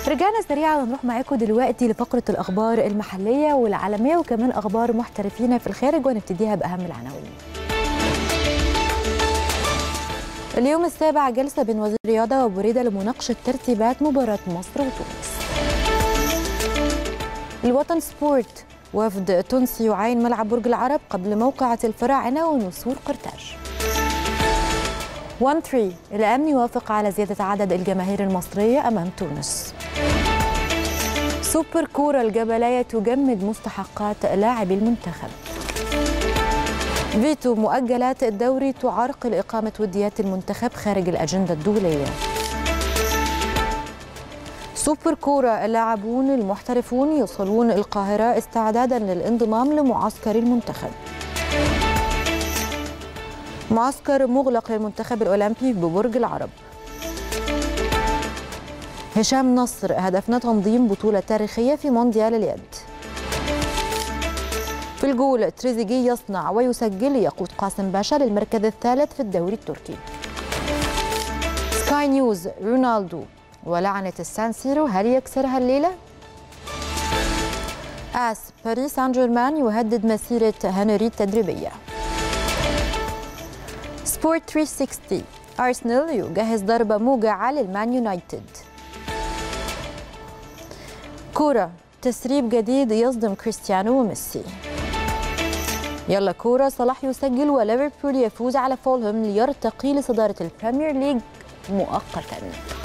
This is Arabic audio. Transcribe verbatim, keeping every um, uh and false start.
رجعنا سريعا ونروح معاكم دلوقتي لفقرة الأخبار المحلية والعالمية وكمان أخبار محترفين في الخارج، ونبتديها بأهم العناوين. اليوم السابع جلسة بين وزير الرياضة وبوريدة لمناقشة ترتيبات مباراة مصر وتونس. الوطن سبورت، وفد تونسي يعاين ملعب برج العرب قبل موقعة الفراعنة ونسور قرطاج. واحد ثلاثة، الأمن يوافق على زيادة عدد الجماهير المصرية أمام تونس. سوبر كورة، الجبلية تجمد مستحقات لاعبي المنتخب. فيتو، مؤجلات الدوري تعرقل إقامة وديات المنتخب خارج الأجندة الدولية. سوبر كورة، اللاعبون المحترفون يوصلون القاهرة استعدادا للانضمام لمعسكر المنتخب. معسكر مغلق للمنتخب الأولمبي ببرج العرب. هشام نصر، هدفنا تنظيم بطولة تاريخية في مونديال اليد. في الجول، تريزيجيه يصنع ويسجل يقود قاسم باشا للمركز الثالث في الدوري التركي. سكاي نيوز، رونالدو ولعنة السان سيرو هل يكسرها الليلة؟ آس، باريس سان جيرمان يهدد مسيرة هنري التدريبية. سبورت ثلاثمية وستين، أرسنال يجهز ضربة موجعة للمان يونايتد. كورة، تسريب جديد يصدم كريستيانو وميسي. يلا كورة، صلاح يسجل وليفربول يفوز على فولهام ليرتقي لصدارة البريمير ليج مؤقتا.